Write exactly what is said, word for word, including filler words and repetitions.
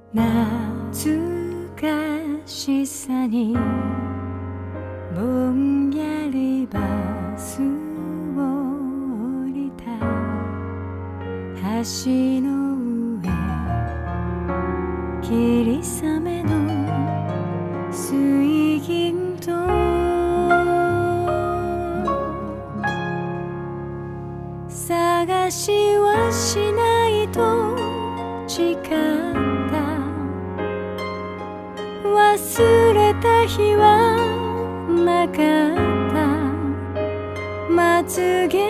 懐かしさにぼんやりバスを降りた橋の上霧雨の水銀と探しはしないと誓った忘れた日はなかったまつげ